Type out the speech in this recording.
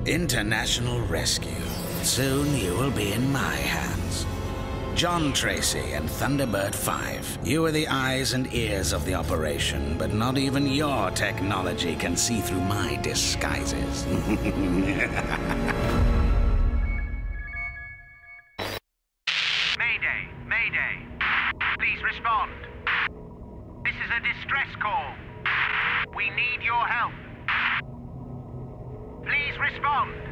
International rescue. Soon you will be in my hands. John Tracy and Thunderbird 5. You are the eyes and ears of the operation, but not even your technology can see through my disguises. Mayday! Mayday! Please respond. This is a distress call. We need your help. Please respond.